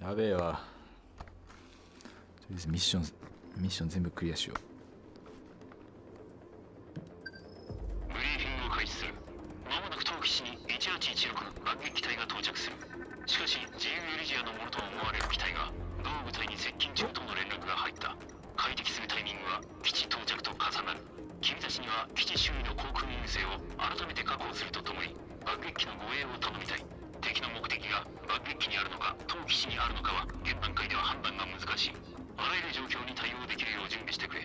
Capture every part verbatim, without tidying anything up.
やべえわ。とりあえずミッションミッション全部クリアしよう。 ブリーフィングを開始する。まもなく当基地にいちはちいちろく爆撃機体が到着する。しかし ジーエム エルジアのものと思われる機体が同部隊に接近中との連絡が入った。快適するタイミングは基地到着と重なる。君たちには基地周囲の航空優勢を改めて確保するとともに爆撃機の護衛を頼みたい。敵の目的が爆撃機にあるのか当基地にあるのかは現段階では判断が難しい。あらゆる状況に対応できるよう準備してくれ。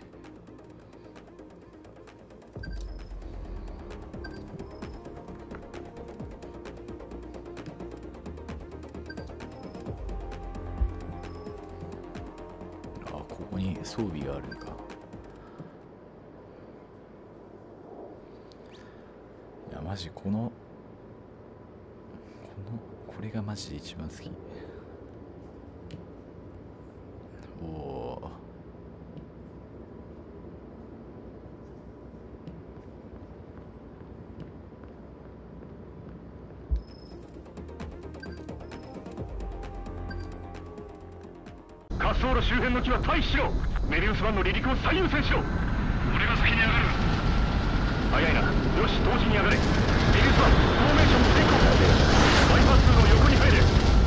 あ、ここに装備があるのか。いやマジこのこのこれがマジで一番好き。おお。 滑走路周辺の木は退避しろ。メビウスワンの離陸を最優先しろ。 俺が先に上がる。 早いな。よし、同時に上がれ。メビウスワン、フォーメーション成功。バイパスの横に入れ。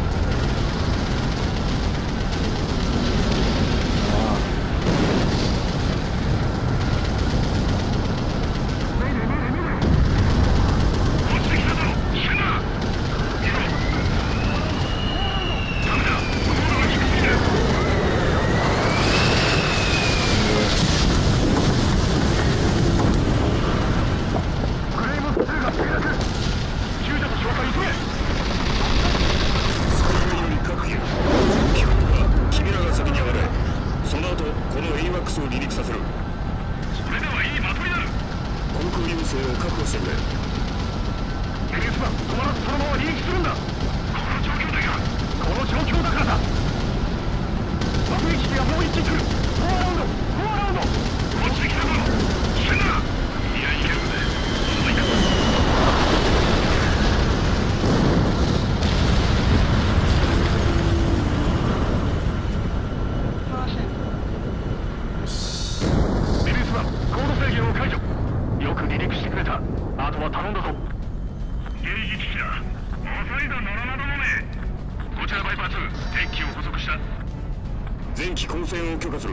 前期混戦を許可する。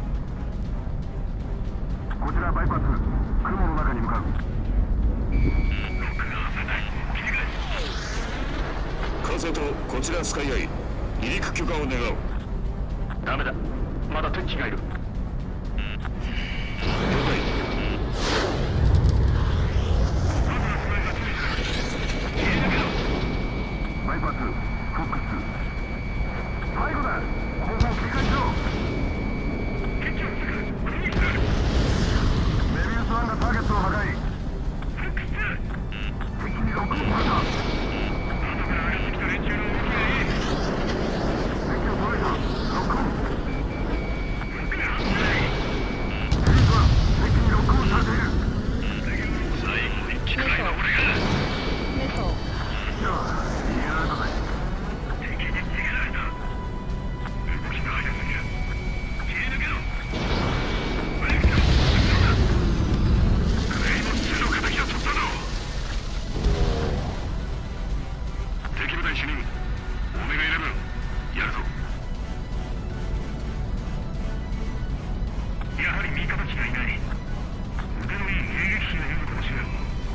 こちらバイパス、雲の中に向かう。 管制塔、こちらスカイアイ、離陸許可を願う。 ダメだ、まだ敵機がいる。 了解。 バイパス、フォックス、最後だ。後方警戒しろ。メビウスワンがターゲットを破壊。敵にロックを取られた。後から上がってきた連中の動きがいい。敵を捉えた。ロックオン。メビウスワン、敵にロックオンされている。 最後に機械の俺が。 ネト。 じゃあ、逃げられたぜ。 敵に逃げられた。動きが速すぎる。切り抜けろ。ブレーキを。クレイの通の敵を取ったぞ。敵部隊主任、オメガイレブン、やるぞ。やはり味方機がいない。腕のいい迎撃機がいるのかもしれん。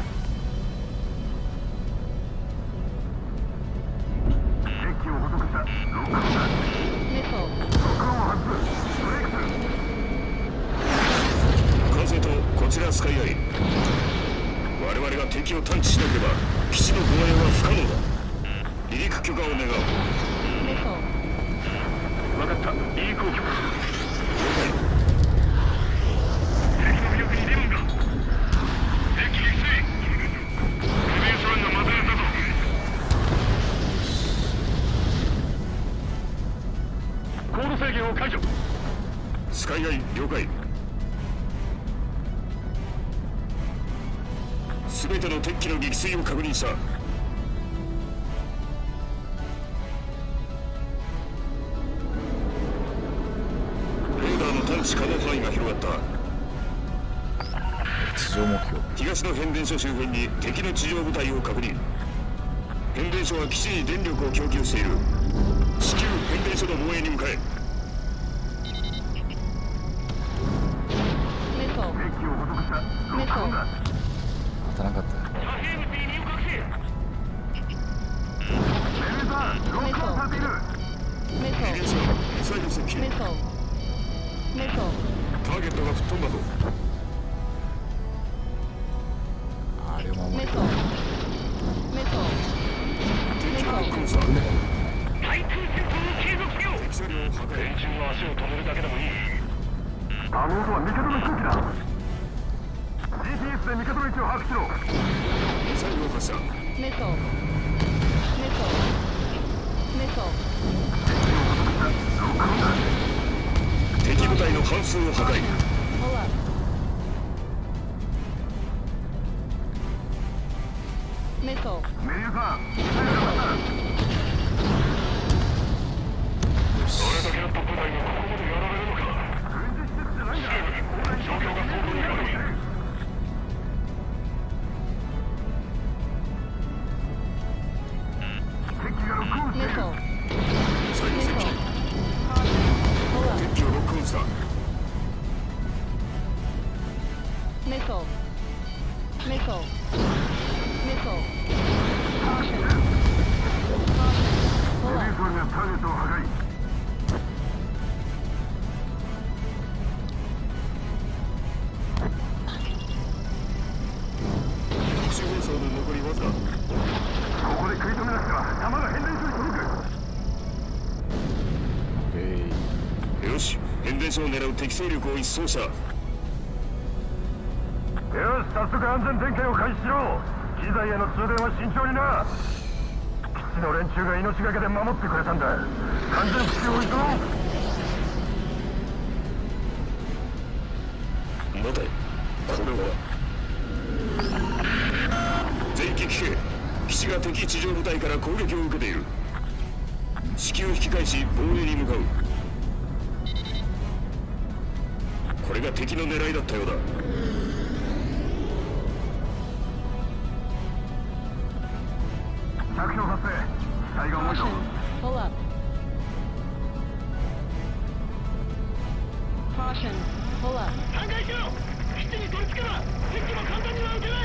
デッキを捕捉した。ロックオンだ。 ネト。 ロックオンを発動。ブレイクする。 管制塔、こちらスカイアイ。我々が敵を探知しなければ基地の護衛は不可能だ。離陸許可を願う。 ネト。 分かった。いい攻撃。 了解。敵の尾翼にリボンが。敵撃墜。メビウスワンがまたやったぞ。 高度制限を解除。 スカイアイ了解。すべての敵機の撃墜を確認した。 上目標。 東の変電所周辺に敵の地上部隊を確認。変電所は基地に電力を供給している。至急変電所の防衛に向かえ。 メソデッキを補足したロックオンだ。 当たらなかった。 メルさんロックオンされている。 メソ変電所ミサイル接近。 メソメソターゲットが吹っ飛んだぞ。 あれを守る。 メソメソ敵をロックオンした。対空戦闘を継続せよ。敵車両を破壊。連中の足を止めるだけでもいい。 あの音は味方の飛行機だ。 ジーピーエス で味方の位置を把握しろ。 ミサイルを発射。 メソメソメソ敵部隊の半数を破壊。 ホラメソメリルさんミサイルが発射。 それだけの特攻隊がここまでやられるのか。 軍事施設じゃないんだ。 状況が相当に悪い。 敵機がロックオンしている。 メソミサイル接近。 ホラ敵機をロックオンした。 メソメソメソカーションホラメリルさんがターゲットを破壊。 特殊兵装の残りわずか。 ここで食い止めなくては弾が変電所に届く。 えい。 よし、変電所を狙う敵勢力を一掃した。 よし、早速安全点検を開始しろ。機材への通電は慎重にな。基地の連中が命がけで守ってくれたんだ。完全復旧を急ごう。 待て、これは全機聞け。基地が敵地上部隊から攻撃を受けている。至急引き返し防衛に向かう。これが敵の狙いだったようだ。 着氷発生。機体が重いぞ。 ホラカーションホラ散開しろ。基地に取り付けば敵も簡単には撃てない。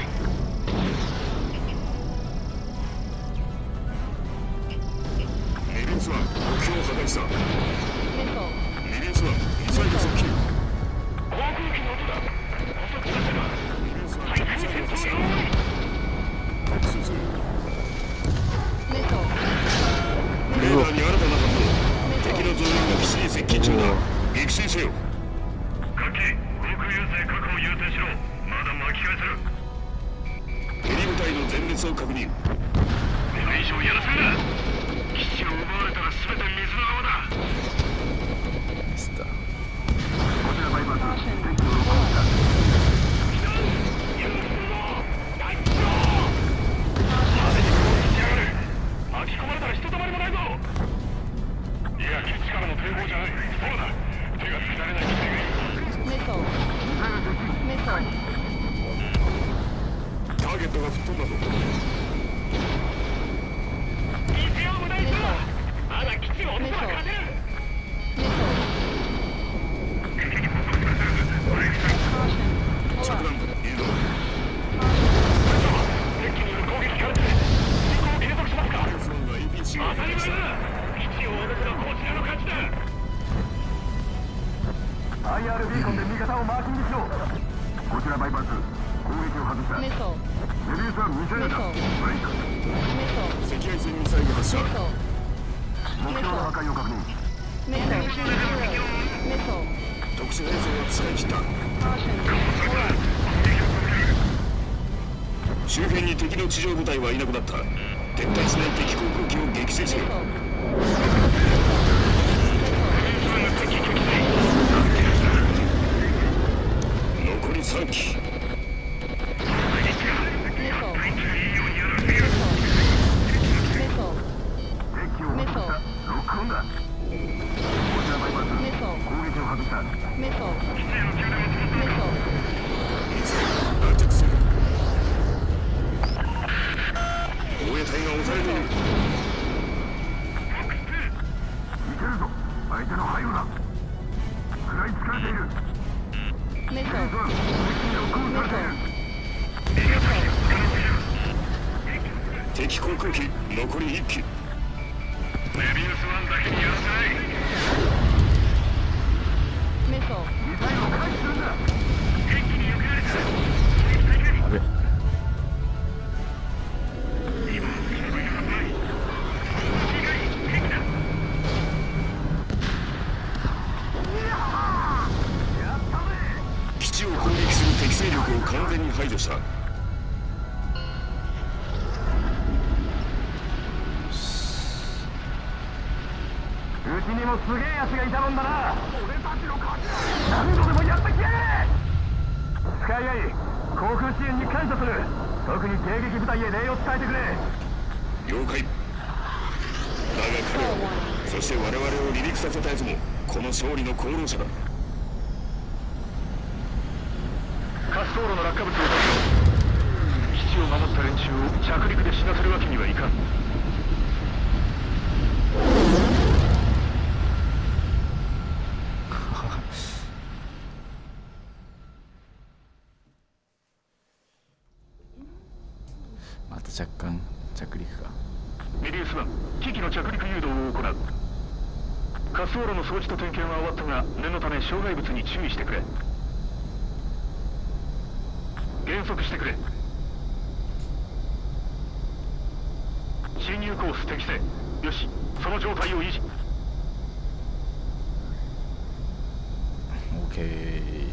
メリンスワン、目標を破壊した。 メソメリンスワン、ミサイル接近。航空機の音だ。遅くなってばメリンスワン、ミサイル発射。進む。 メソレーダーに新たな反応。敵の増援が基地に接近中だ。撃墜せよ。 各機、航空優勢確保優先しろ。まだ巻き返せる。 ヘリ部隊の全滅を確認。 連勝やらせるな。 基地を奪われたら全て水の泡だ。 ミスった。 こちらバイパス。 カーション敵機をロックオンした。 巻き込まれたらひとたまりもないぞ。いや、基地からの抵抗じゃない。そうだ。手がつけられない機体がいる。 メソメソターゲットが吹っ飛んだぞ。 メソまだ基地を落とせば勝てる。 メソカーションホ着ラ弾移動。敵機による攻撃から進行を継続しますか。メリンスワンが エーピーシー を破壊した。基地を追うべきのこちらの勝ちだ。 アイアール ビーコンで味方をマーキングしろ。こちらバイパス。攻撃を外した。 メソメリルさんミサイルだ。ブレイク。 メソ赤外線ミサイル発射。 メソ目標の破壊を確認。 メソメソ特殊兵装を使い切った。 カーションホラ周辺に敵の地上部隊はいなくなった。撤退しない敵航空機を撃墜せよ。残りさん機。 敵機を落とした。ロックオンだ。こちらバイパス。 メソ攻撃を外した。 メソメソ落着敵航空機残りいっき。メビウスワンだけにやらせない。 Missile. ミサイルを回避するんだ。 敵に避けられた。 あれ基地を攻撃する敵勢力を完全に排除した。 うちにもすげえ奴がいたもんだな。俺たちの勝ちだ。何度でもやってきやがれ。スカイアイ、航空支援に感謝する。特に迎撃部隊へ礼を伝えてくれ。 了解。だが彼ら、そして我々を離陸させた奴もこの勝利の功労者だ。 滑走路の落下物を出し基地を守った連中を着陸で死なせるわけにはいかん。 また若干着陸か。 メビウスワン、機器の着陸誘導を行う。滑走路の掃除と点検は終わったが、念のため障害物に注意してくれ。減速してくれ。進入コース適正。よし、その状態を維持。 オーケー。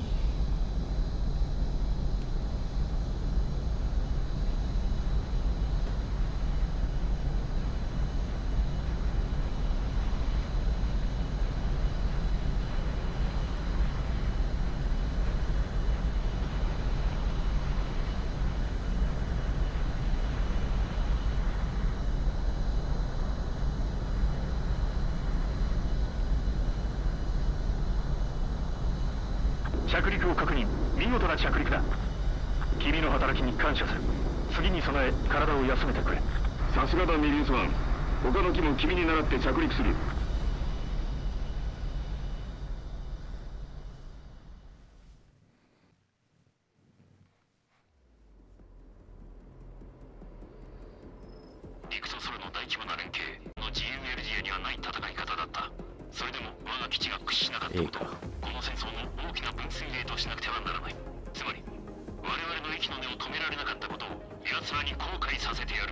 着陸を確認。見事な着陸だ。君の働きに感謝する。次に備え体を休めてくれ。 さすがだメビウスワン。他の機も君に倣って着陸する。陸と空の大規模な連携の ジーエムエルジー にはない戦い方だった。それでも我が基地が屈しなかったことをこの戦争の大きな分水嶺としなくてはならない。つまり我々の息の根を止められなかったことを奴らに後悔させてやる。